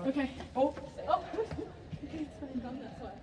Okay. Oh. Oh. Okay, it's fine. Done this one.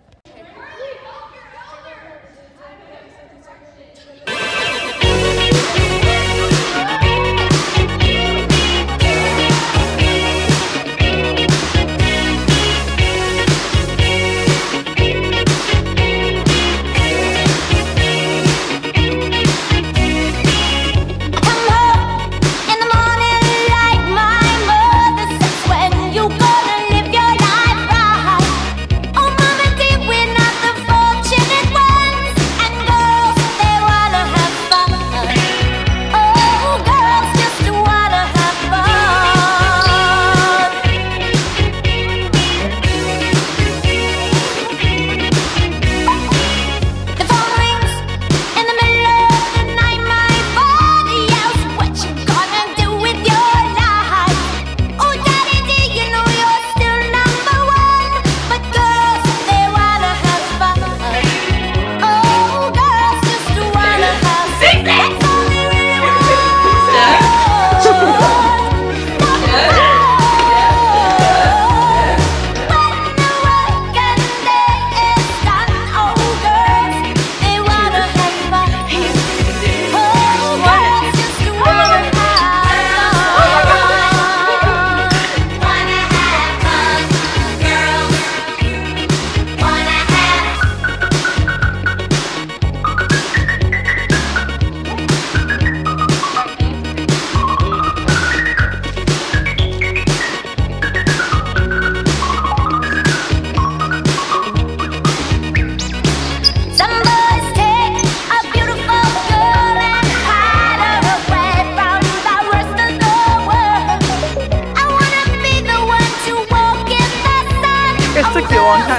It took you a long time.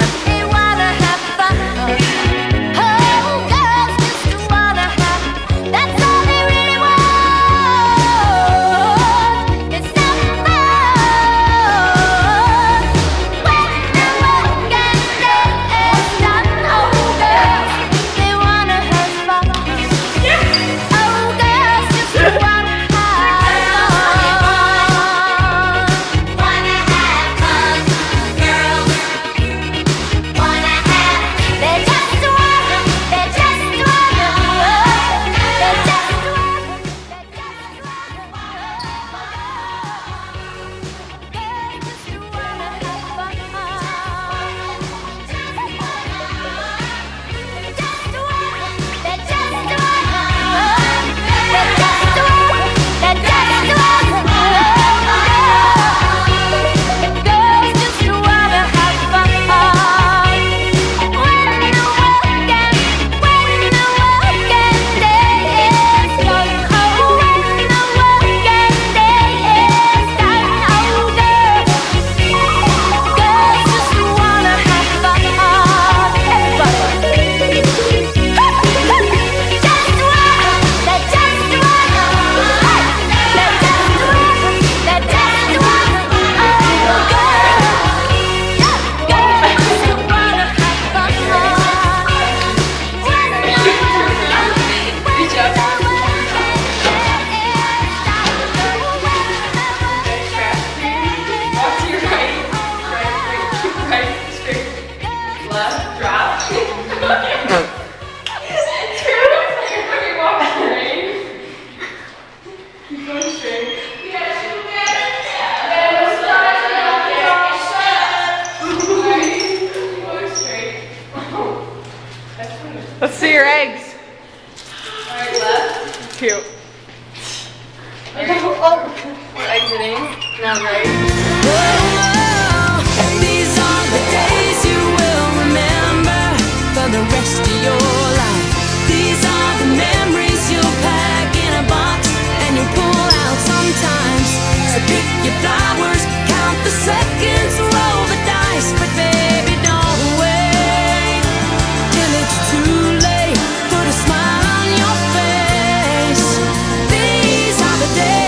Let's see your eggs. Alright, left. Cute. Oh, we're exiting. Now right. These are the days you will remember for the rest of your life. These are the memories you'll pack in a box and you pull out sometimes. So pick your flowers, count the seconds, roll the dice, but baby don't wait till it's too late. Put a smile on your face. These are the days.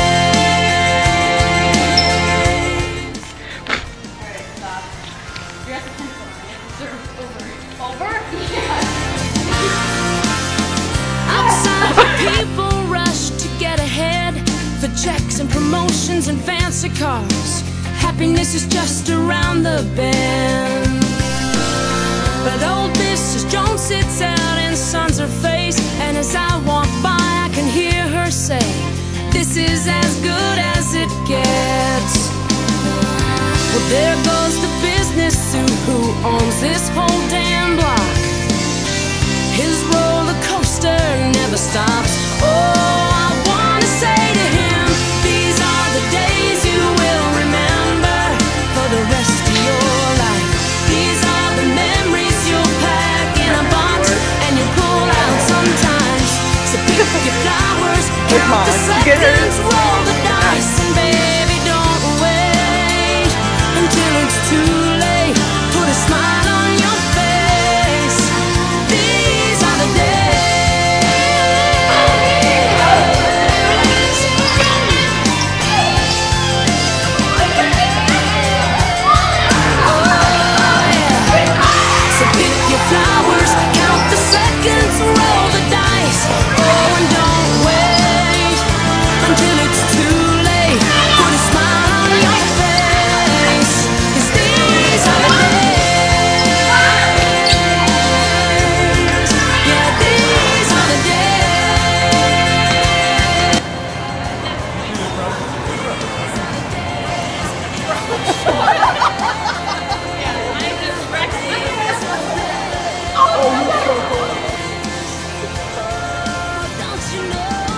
People rush to get ahead for checks and promotions and fancy cars. happiness is just around the bend. But old Mrs. Jones sits out and suns her face, and as I walk by I can hear her say, this is as good as it gets. Well, there goes the business suit who owns this whole damn block. His roller coaster never stops. Oh, I wanna say to him, these are the days you will remember for the rest of your life. These are the memories you'll pack in a box and you pull out sometimes. So pick up your flowers, count the seconds, roll the dice, and baby, don't wait until it's too late. Put a smile on your face. These are the days. Flowers, count the seconds, roll the dice. Oh, and don't wait until it's too late. Put a smile on your face, 'cause these are the days. Yeah, these are the days. Don't you know?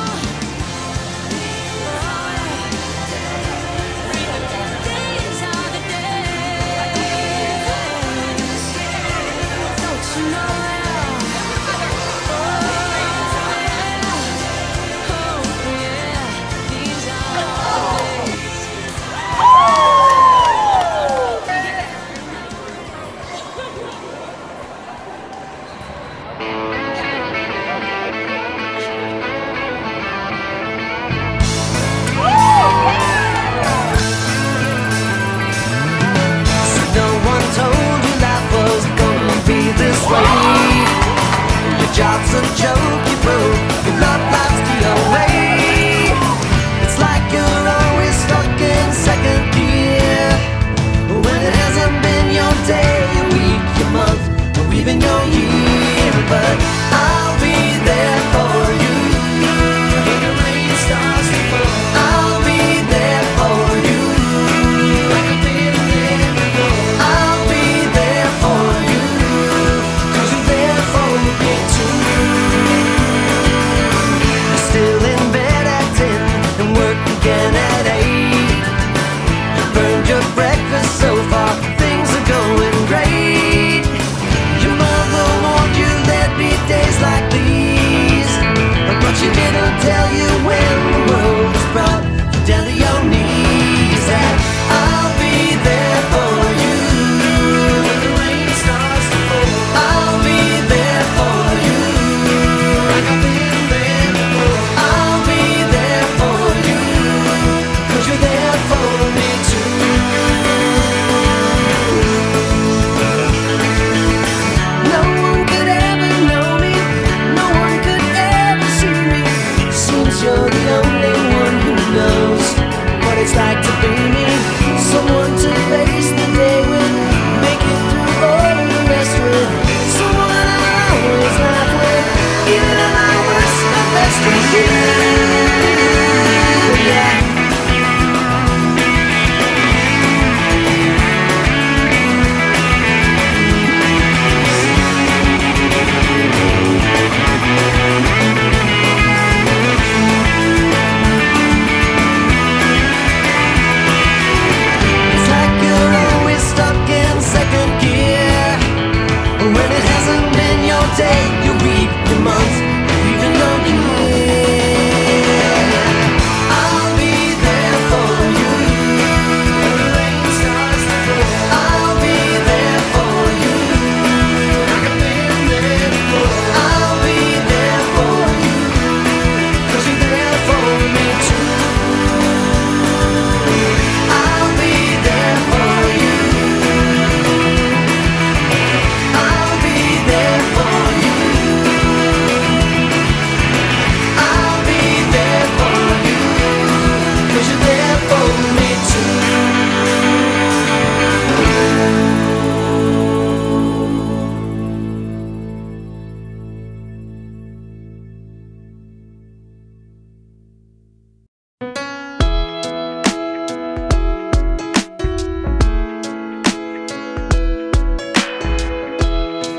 These are the days. Don't you know? Oh yeah, these are the days. No one told you life was gonna be this way. Your job's a joke, you broke, your love life's the away. It's like you're always stuck in second gear, when it hasn't been your day, your week, your month, or even your year. But I'll be there for you when the rain starts to fall. I'll be there for you like I've been there before. I'll be there for you, 'cause you're there for me too.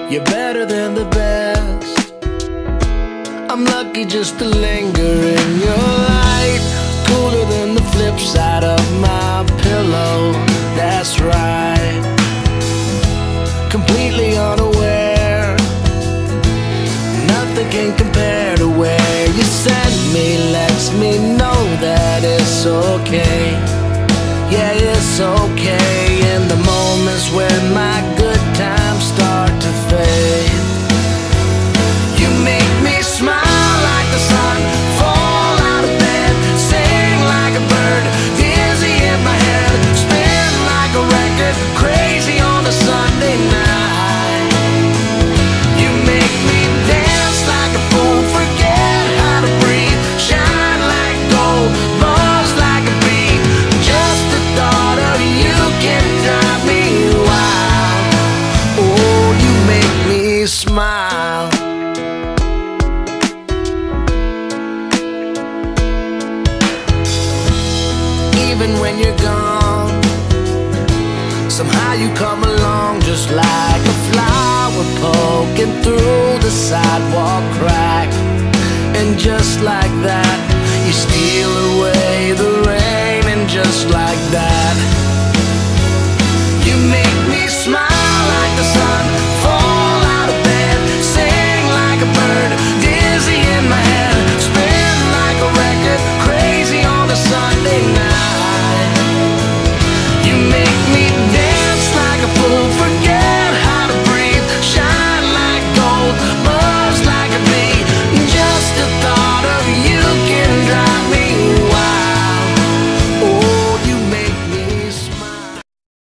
You're better than the best. I'm lucky just to linger in your light. Cooler than the flip side of my pillow. That's right. Completely unaware. Nothing can compare to where you send me. Lets me know that it's okay. Yeah, it's okay. In the moments when my good times start to fade, you make me smile like the sun, fall out of bed, sing like a bird, dizzy in my head, spin like a record, crazy on a Sunday night. You make me dance like a fool, forget how to breathe, shine like gold, buzz like a bee. Just the thought of you can drive me wild. Oh, you make me smile. Even when you're gone, somehow you come along just like a flower poking through the sidewalk crack. And just like that, you steal away the rain. And just like that, you make